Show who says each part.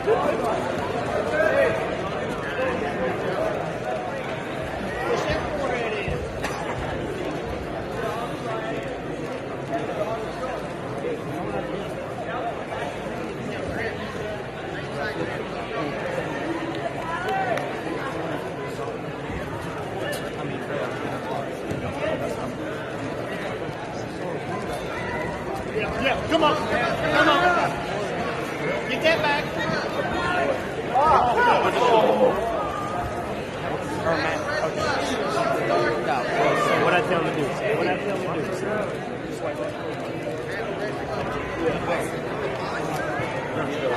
Speaker 1: Yeah, come on. Come on. Get that back. What I tell him to do. What I tell him to do.